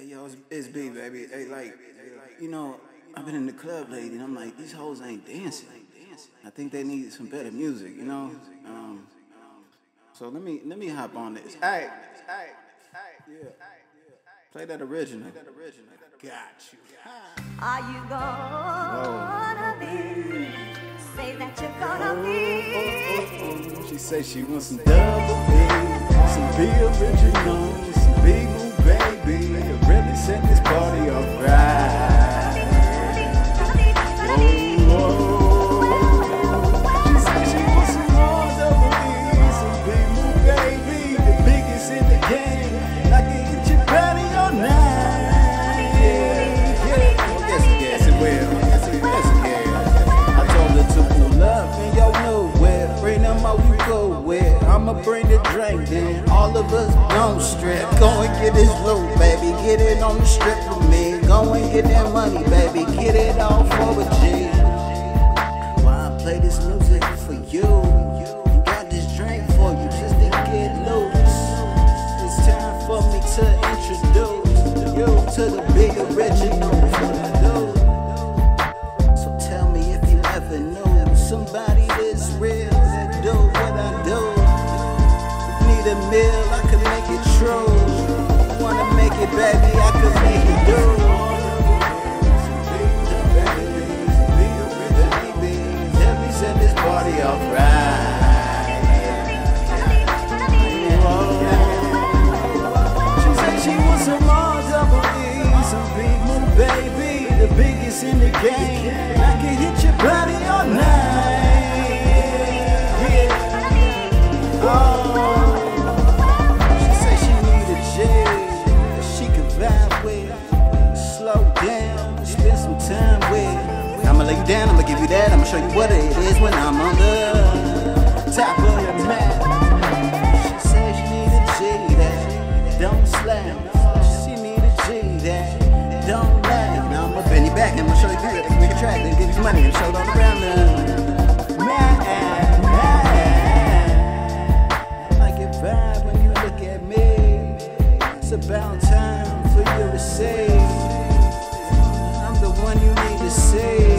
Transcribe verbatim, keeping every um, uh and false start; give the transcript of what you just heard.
Hey yo, it's, it's B, baby. Hey, like, you know, I've been in the club lately, and I'm like, these hoes ain't dancing. I think they need some better music, you know. Um, so let me let me hop on this. Hey, hey, hey, yeah. Play that original. Got you. Are you gonna be? Say that you're gonna be. She say she wants some double B, some B original, some B.E.E, baby. To really set this party off right. Whoa, whoa. She say she wants some more double B, some B.E.E, baby. The biggest in the game. I can get your body all night. Yeah, yeah. Yes, it, yes, it will. Yes, it, yes, it will. I told her to pull up and y'all know where. Bring them out, we go where. I'ma bring the drink, then all of us don't strip. Go and get this loot, baby. Get it on the strip for me. Go and get that money, baby. Get it all for a G. Why I play this music for you? You got this drink for you just to get loose. It's time for me to introduce you to the big original. So tell me if you ever knew somebody this real that do what I do. Need a meal, I can make it true. Wanna make it, baby, I can make it do. Let me set this party off right. She said she wants some more double E, some B.E.E, baby, the biggest in the game. I can hit your body all night. Yeah. Oh. She said she need a J that she can vibe with, slow down, spend some time with. I'ma lay you down, I'ma give you that, I'ma show you what it is when I'm on the top of the map. She said she need a J that don't slap. She need a J that don't laugh. Now I'ma bend you back and I'ma show you good. Make a track, then give you some money and show it all around the man. Like it vibe when you look at me. It's about time for you to say I'm the one you need to say.